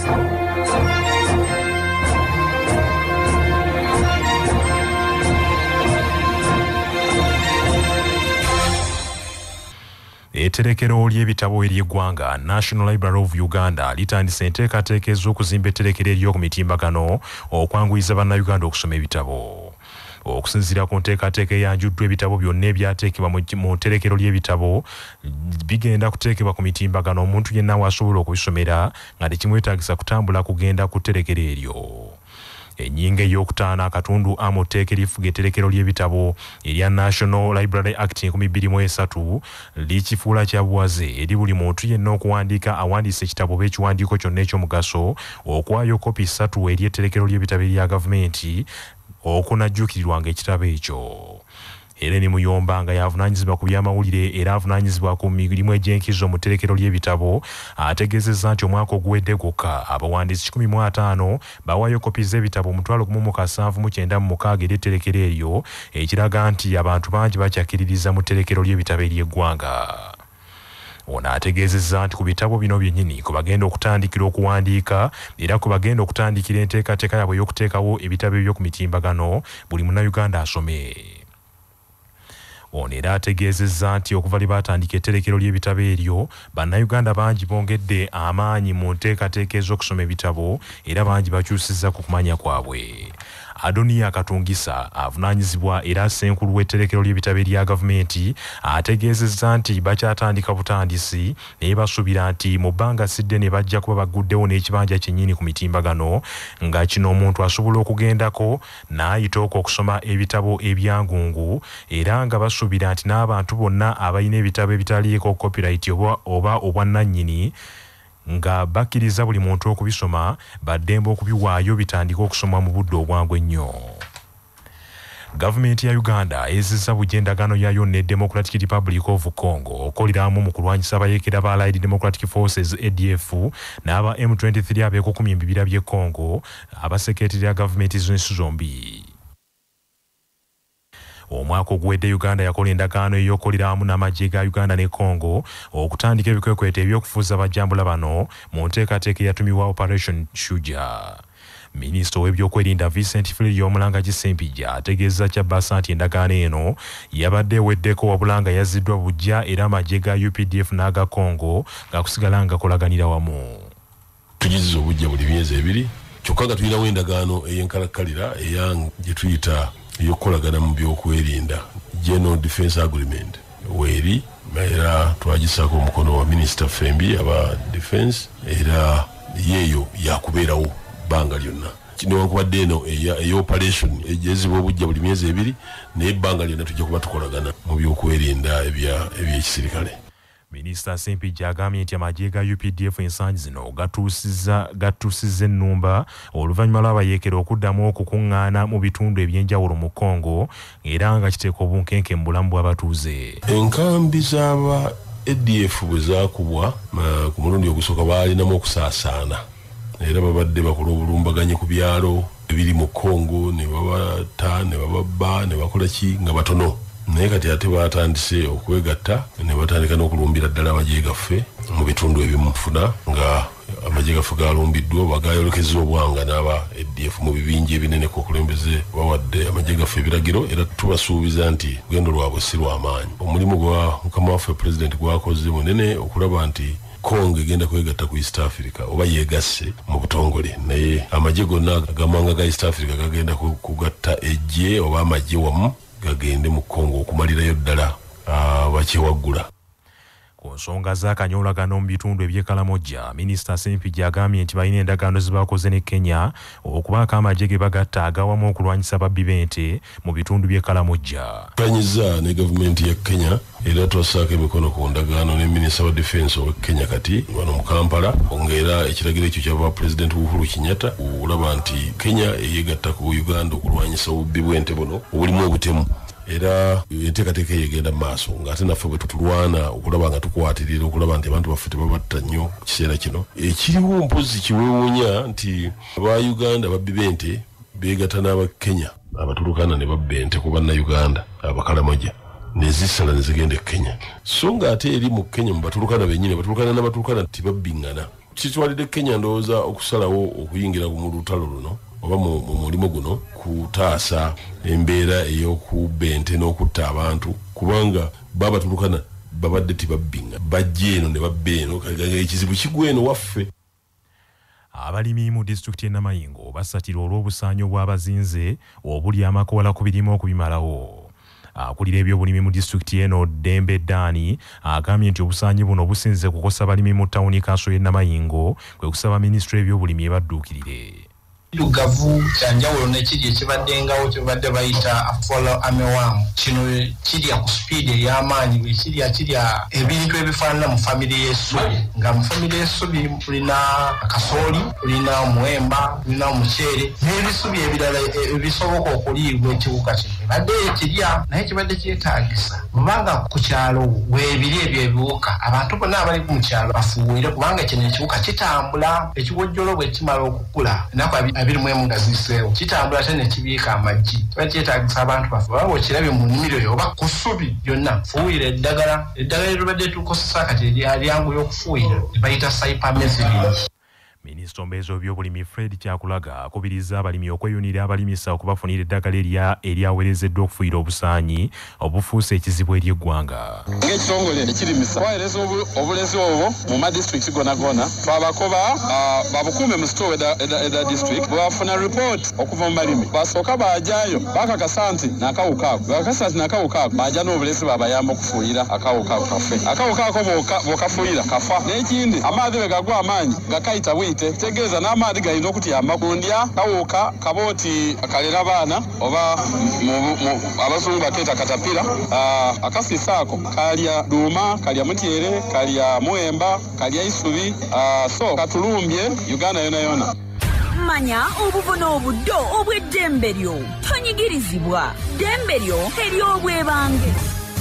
Etterekero ly'ebitabo ery'eggwanga National Library of Uganda litandise enteekateeka ez'okuzimba etterekero ery'oku mitimbagano okwanguyiza bannayuganda okusoma ebitabo. Okusinziira ku nteekateeka eyanjuddwa ebitabo byonna ebyateekebwa mu tterekero ly'ebitabo bigenda kuteekebwa ku mitimbagano omuntu yenna w'asobola okubisomera nga tekimwetaagisa kutambula kugenda ku tterekero eryo. Ennyinga ey'okutaano akatundu mu tteeka erifuga etterekero ly'ebitabo erya National Library Act 2003 likifuula kya buwaze eri buli muntu yenna okuwandiika awandiisa ekitabo oba ekiwandiiko kyonna eky'omugaso okuwaayo kopi 3 eri etterekero ly'ebitabo erya gavumenti okunajjuukirirwanga ekitabo ekyo. Heleni Muyomba nga yavunaanyizibwa ku by'amawulire era avunaanyizibwa ku mirimu egy'enkizo mu tterekero ly'ebitabo ategeezezza nti omwaka oguwedde gwokka abawandiisi 15 bawaayo kopi z'ebitabo 1796 eri etterekero eryo ekiraga nti abantu bangi bakyakkiririza mu tterekero ly'ebitabo ery'eggwanga. Ono ategeezezza nti ku bitabo bino byennyini kwe bagenda okutandikira okuwandiika era kwe bagenda okutandikira enteekateeka yaabwe y'okuteekawo ebitabo eby'oku mitimbagano buli munnayuganda asome. Ono era ategeezezza nti okuva lwe baatandika etterekero ly'ebitabo eryo bannayuganda bangi bongedde amaanyi mu nteekateeka ez'okusoma ebitabo era bangi bakyusizza ku kumanya kwabwe. Adoniya Katungisa avunaanyizibwa era ssenkulu w'etterekero ly'ebitabo erya gavumenti ategeezezza nti bakyatandika butandisi naye basuubira nti mu bbanga si ddene bajja kuba baguddewo n'ekibanja kyennyini ku mitimbagano nga kino omuntu asobola okugendako n'ayita okusoma ebitabo ebyangungu era nga basuubira nti n'abantu bonna abalina ebitabo ebitaliiko copyright oba obwannannyini nga bakkiriza buli muntu okubisoma baddembe okubiwaayo bitandika okusomwa mu budde obwangu ennyo. Gavumenti ya Uganda ezizza bujendagano yayo ne Democratic Republic of Congo okoleramu mu kulwanyisa abayeekera ba Allied Democratic Forces ADF n'aba M23 abeekukumi ebibira by'e Congo abasekeeterera gavumenti z'ensi zombi. Omwaka oguwedde Uganda yakola endagaano ey'okoleramu n'amagye ga Uganda ne Congo okutandika ebikwekweto eby'okufuuza abajjambula bano mu nteekateeka eyatumibwa Operation Shujaa. Minisita w'ebyokwerinda Vincent Filio Omulanga Kisempija ategeezza Kyabasa nti endagaano eno yabadde eweddeko wabula nga yazziddwa bujja era amagye ga UPDF n'aga Congo gakusigala nga kolaganira wamu. Tugizza obujja buli myezi ebiri kyokka nga tulinawo endagaano ey'enkalakkalira gye tuyita eyokukolagana mu byokwerinda General Defence Agreement weeri era twagisaako omukono wa Minisita Fembi aba Defence era yeeyo yakubeerawo bbanga lyonna newankubadde eno ey'operation ejeziba obujja buli myezi ebiri naye ebbanga lyonna tujja kuba tukolagana mu byokwerinda ebyekisirikale. Minisita Sempija agambye nti amagye ga UPDF ensangi zino gatuusizza ennumba oluvannyuma lw'abayeekera okuddamu okukuŋŋaana mu bitundu eby'enjawulo mu Congo era nga kiteeka obunkenke mu bulamu bw'abatuuze. Enkambi z'aba ADF bwe zaakubwa ku mulundi ogusooka baalinamu okusaasaana era babadde bakola obulumbaganyi ku byalo ebiri mu Congo ne babata ne bababba ne bakola ki nga batono. Naye kati ate baatandise okwegatta ne batandika n'okulumbira ddala amagye gaffe mu bitundu ebimufuna nga amagye gaffe galumbiddwa bagayolekeza obwanga n'aba ADF mu bibinja ebinene ku okulembeze bawadde amagye gaffe ebiragiro era tubasuubiza nti lugendo lwabwe si lw'amaanyi. Omulimu gwa mukama waffe Pulezidenti gwakoze munene okulaba nti Congo egenda kwegatta ku East Africa oba yeegasse mu butongole naye amagye gonna agamawanga ga East Africa gagenda kugatta ejje oba amagye wamu gagende mu Congo okumalirayo ddala bakyewaggula. Ku nsonga z'akanyolagano mu bitundu eby'Ekalamoja, Minisita Sempija agambye nti balina endagaano ze bakoze ne Kenya okubaako amagye ge bagatta agawamu okulwanyisa ababbi b'ente mu bitundu by'Ekalamoja. Tukanyiza ne gavumenti ya Kenya era twassaako emikono ku ndagaano ne Minisita wa Defence owa Kenya kati wano mu Kampala ng'era ekiragiro ekyo kyava Pulezidenti Uhuru Kenyatta olaba nti Kenya eyeegatta ku Uganda okulwanyisa obubbi bw'ente buno obulimu obutemu. Era enteekateeka egenda mu maaso ng'ate naffe bwe tutulwana okulaba nga tukwatirira okulaba nti abantu baffe tebabatta nnyo mu kiseera kino. Ekiriwo mpozi kiwewuunya nti aba Uganda babbi b'ente beegatta n'aba Kenya abatulukana ne babba ente ku bannayuganda Abakalamoja ne zisala ne zigenda e Kenya. So ng'ate eri mu Kenya mu batulukana bennyini batulukana n'abatulukana tibabbiŋŋana. kitwalidde Kenya ndowooza okusalawo okuyingira mu lutalo luno oba mu mulimo guno kutaasa embeera ey'okubba ente n'okutta abantu kubanga baba tulukana babadde tibabbinga bajja eno ne babba eno ekizibu kigwa eno waffe. Abalimi mu disitulikiti y'e Namayingo basatira olw'obusaanyi obw'abazinze obuli amakoola ku birime okubimalawo. Akulira ebyobulimi mu disitulikiti eno Dembe Dani agambye nti obusaanyi buno businze kukosa abalimi mu ttawuni kanso y'e Namayingo kwe kusaba minisitule y'ebyobulimi ebadduukirire. Lugavu kyanjawulo nekiri ekibaddengawo kyebadde bayita follow amewamu kino kirya ku speed ey'amaanyi bwe kirya ebintu ebifaanana mu famire y'essubi nga mu famire y'essubi tulina kasooli tulina omuwemba tulina omuceere n'ebisubi ebirala ebisoboka okuliibwa ekiwuka kino badde ekirya naye kibadde kyetaagisa kubanga ku kyalo weebiri ebyo ebiwuka abantu bonna abali mu kyalo bafuuyire kubanga kino ekiwuka kitambula ekiwojjolo bwe kimala okukula ennaku abiri mu emu nga ziseewo kitambula ate ne kibiika amaggi kiba kyetaagisa abantu bafe baba okirabye mu nnimiro yo oba ku ssubi byonna fuuyira eddagala eribadde tukozesa kati eryangu y'okufuuyira bayita cypermethrin. Minisita omubeezi w'ebyobulimi Fred Kyakulaga akubiriza abalimi okweyunira abalimisa okubafunira eddagala eryaweerezeddwa okufuuyira obusaanyi obufuuse ekizibu eri eggwanga. Ng'ekitongole ekirimisa twaweereza obulezi obwo mu madisitulikiti gonna twabakoba babukuume mu sitoowa eda disitulikiti bwe bafuna ripooti okuva mu balimi basooka bajjayo bakakasa nti nakawuka ako bakakasa nti nakawuka ako bajja n'obulezi babayamba okufuuyira akawuka ako kafe akawuka ako bw'okafuuyira kafa n'ekindi amaazi bwe gagwa amaanyi gakayita tegeeza n'amaadi galina okutuyamba kundya kawuka kabooti kalera abaana oba abazungu bakeeta katapira akasiisa ako kalya duuma kalya mutyere kalya muwemba kalya isubi so katulumbye Uganda yona. Manya obuvuna obuddo obw'eddembe lyo tonyigirizibwa ddembe lyo ery'obwebange.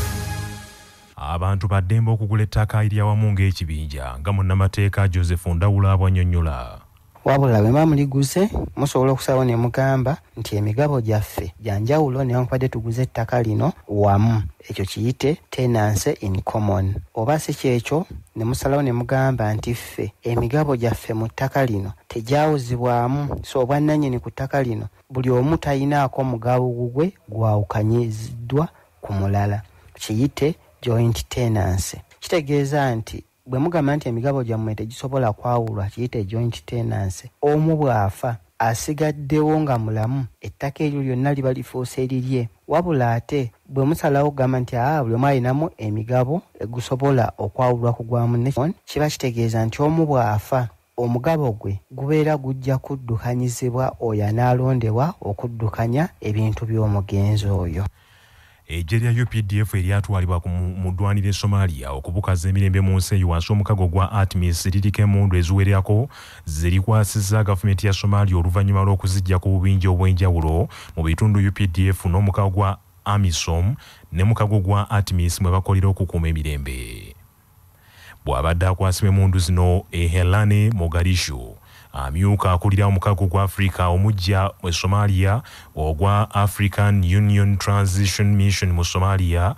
Abantu baddembe okugula ettaka eryawamu ng'ekibinja nga munnamateeka Joseph Ndawula abwannyonnyola. Wabula bwe muliguze musobola okusalawo ne mugamba nti emigabo gyaffe gyanjawulo newankubadde tuguze ettaka lino wamu ekyo kiyite tenancy in common oba si kyekyo ne musalawo ne mugamba nti ffe emigabo gyaffe mu ttaka lino tegyawuzibwamu so obwannannyini ku ttaka lino buli omu talinaako mugabo gugwe gwawukanyiziddwa ku mulala kiyite joint tenancy. Kitegeeza nti bwe mugamba nti emigabo gyammwe tegisobola kwawulwa kiyite joint tenancy omu bw'afa asigaddewo nga mulamu ettaka eryo lyonna liba lifuuse erirye wabula ate bwe musalawo kugamba nti buli omu alinamu emigabo egusobola okwawulwa ku gwa munne kiba kitegeeza nti omu bw'afa omugabo gwe gubeera gujja kuddukanyizibwa oyo anaalondebwa okuddukanya ebintu by'omugenzi oyo. Eggye lya UPDF eryatwalibwa mu ddwaniro e Somalia okubukaza emirembe mu nsi eyo wansi omukago gwa ATMIS liriko emmundu eziwererako zirikwasizza gavumenti ya Somalia oluvannyuma lw'okuzijja ku bubinja obw'enjawulo mu bitundu UPDF n'omukago gwa AMISOM ne mukago gwa ATMIS mwe bakolera okukuuma emirembe. Bw'abadde akwasibwa emmundu zino Helane Mogadishu amyuka akulira omukago gwa Africa omujja mu Somalia ogwa African Union Transition Mission mu Somalia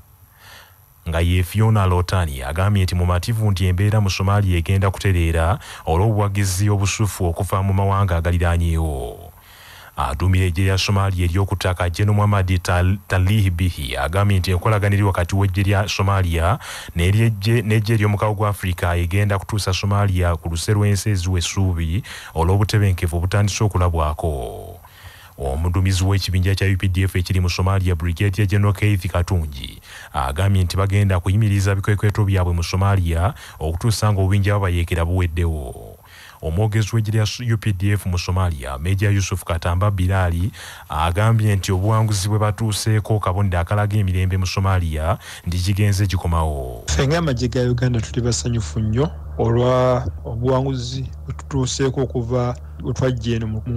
nga ye Fiona Lotani agambye nti mumativu nti embeera mu Somalia egenda kutereera olw'obuwagizi obusufu okuva mu mawanga agaliraanyeewo. Aduumira eggye lya Somalia ery'okutaka General Muhammad Talih Bihi agambye nti enkolagana wakati w'eggye lya Somalia n'eggye ery'omukago gwa Africa egenda kutuusa Somalia ku luse lw'ensi eziwa essuubi olw'obutebenkevu obutandise okulabwako. Omuduumizi w'ekibinja kya UPDF ekiri mu Somalia Brigadier General Keith Katungi agambye nti bagenda kuyimiriza bikwekweto byabwe mu Somalia okutuusa nga obubinja babayeekera buweddewo. Omwogezi w'eggye lya UPDF mu Somalia Major Yusuf Katamba Bilali agambye nti obuwanguzi bwe batuuseeko kabonde akalaga emirembe mu Somalia ndi kigenze gikomawo. Ffe ng'amagye ga Uganda tuli basanyufu nnyo olwa obuwanguzi bututuuseeko okuva twajja eno mu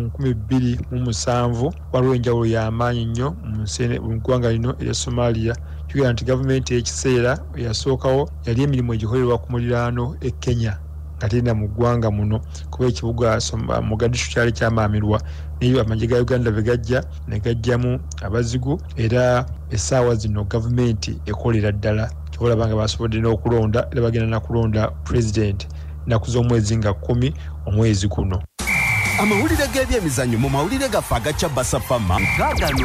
2007 waliwo enjawulo y'amaanyi nnyo mu ggwanga lino erya Somalia. Tugamba nti gavumenti y'ekiseera eyasookawo yali emirimu egikolerwa ku muliraano e Kenya katenda mu ggwanga muno kuba ekibuga Mogadishu kyali kyamaamirwa naye amagye ga Uganda begajja ne gajjamu abazigu era essaawa zino gavumenti ekolera ddala kibola banga basobodde n'okulonda era bagenda nakulonda president nnaku z'omwezi nga 10 omwezi kuno. Amawulire g'ebyemizannyo mu mawulire gaffe agaca Basafama gaagano.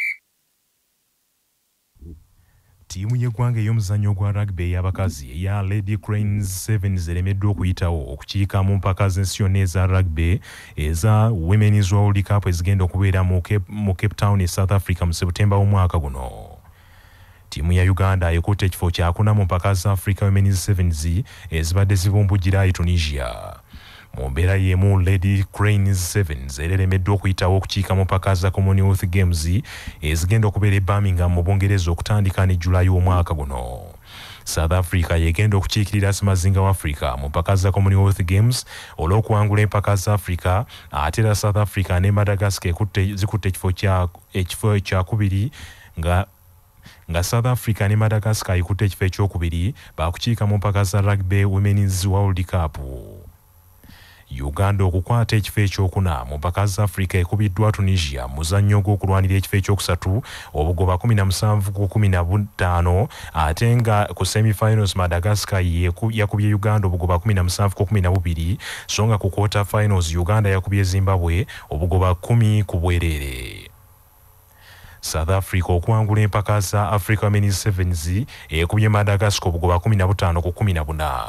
Tiimu y'eggwanga ey'omuzannyo gwa rugby ey'abakazi eya Lady Cranes Sevens eremeddwa okuyitawo okukiika mu mpaka z'ensi yonna eza rugby eza Women's World Cup ezigenda okubeera mu Cape Town e South Africa mu Septemba w'omwaka guno. Tiimu ya Uganda ekutte ekifo kyakuna mu mpaka za Africa Women's Sevens ezibadde zibumbujjira e Tunisia. Mu mbeera y'emu Lady Cranes Sevens eremeddwa okuyitawo okukiika mu mpaka za Commonwealth Games ezigenda okubeera e Birmingham mu Bungereza okutandika ne Julayi w'omwaka guno. South Africa yegenda okukiikirira Semazinga wa Africa mu mpaka za Commonwealth Games olw'okuwangula empaka za Africa ate era South Africa ne Madagascar zikutte ekifo ekyakubiri nga South Africa ne Madagascar ikutte ekifo ekyokubiri bakukiika mu mpaka za Rugby Women's World Cup. Uganda okukwata ekifo ekyokuna mu mpaka za Africa ekubiddwa Tunisia muzannyo gw'okulwanira ekifo ekyokusatu obugoba 17-15 ate nga ku semi-finals Madagascar yakubye Uganda obugoba 17-12 so nga ku quarter finals Uganda yakubye Zimbabwe obugoba 10 ku bwereere. South Africa okuwangula empaka za Africa Women's Sevens ekubye Madagascar obugoba 15-14.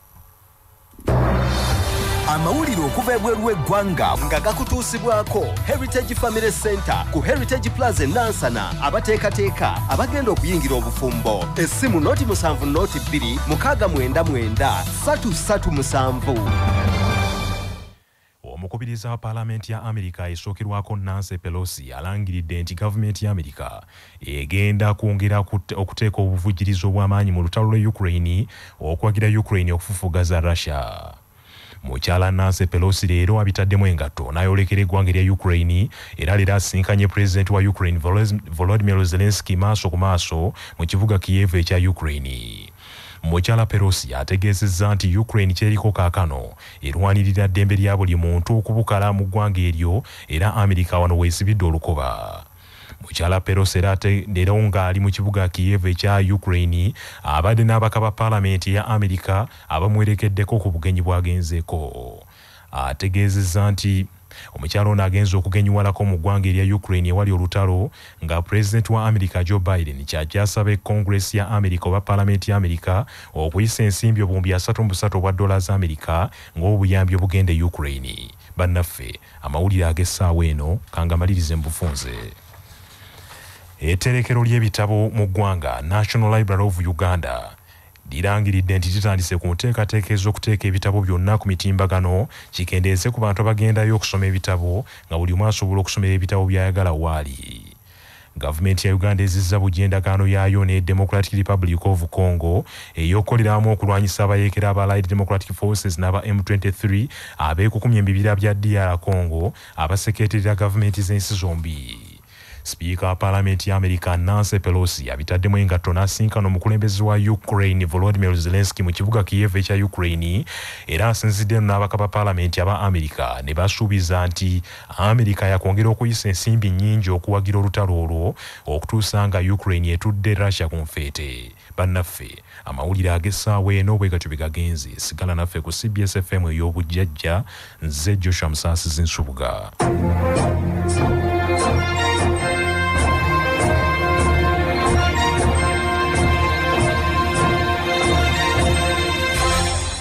Amawulire okuva ebweru w'eggwanga nga gakutuusibwako Heritage Family Center ku Heritage Plaza Nansana abateekateeka abagenda okuyingira obufumbo. Essimu noti 7 noti 2 699 337. Omukubiriza wa Parliament ya Amerika esookerwako Nancy Pelosi alangiridde nti gavumenti ya Amerika egenda kwongera okuteeka obuvujjirizi obw'amaanyi mu lutalo lwa Ukraine okwagira Ukraine okufufugaza Russia. Mukyala Nancy Pelosi leero abitaddemu engatto n'ayolekera eggwanga erya Ukraine era leero asinkanye President wa Ukraine Volodymyr Zelensky maaso ku maaso mu kibuga Kiev ekya Ukraine. Mukyala Pelosi ategeezezza nti Ukraine kyeriko kaakano erwanirira ddembe lya buli muntu okubukala mu ggwanga eryo era Amerika wano weesibidde olukoba. Mukyala Pelosi leero ng'ali mu kibuga Kiev ekya Ukraine abadde n'abaka ba Parliament ya Amerika abamwerekeddeko ku bugenyi bw'agenzeeko. Ategeezezza nti omukyala ono agenza okugenyiwalako mu ggwanga erya Ukraine ewali olutalo nga President wa Amerika Joe Biden ky'asaba Congress ya Amerika oba Parliament ya Amerika okuyisa ensimbi obuwumbi 33 obwa dola za Amerika ng'obuyambi obugenda e Ukraine. Bannaffe amawulire ag'essaawa eno kangamalirize mu bufunze. Etterekero ly'ebitabo mu ggwanga National Library of Uganda lirangiridde nti litandise ku nteekateeka ez'okuteeka ebitabo byonna ku mitimbagano kikendeeze ku bantu abagendayo okusoma ebitabo nga buli omu asobola okusomera ebitabo by'ayagala waali. Gavumenti ya Uganda ezizza bujendagaano yaayo ne Democratic Republic of Congo ey'okukoleramu okulwanyisa abayeekera aba Allied Democratic Forces n'aba M23 abeekukumya ebibira bya DR Congo abasekeeterera gavumenti z'ensi zombi. Speaker wa Parliament ya Amerika Nancy Pelosi abitaddemu engatto n'asinkana omukulembeze wa Ukraine Volodymyr Zelensky mu kibuga Kiev ekya Ukraine era asinzidde n'abaka ba Parliament aba Amerika ne basuubiza nti Amerika yakwongera okuyisa ensimbi nnyingi okuwagira olutalo olwo okutuusa nga Ukraine etudde Russia ku nfeete. Bannaffe amawulire ag'essaawa eno bwe gatyo begagenze sigala naffe ku CBS FM ey'obujjajja nze Joshua Musaasizi Nsubuga.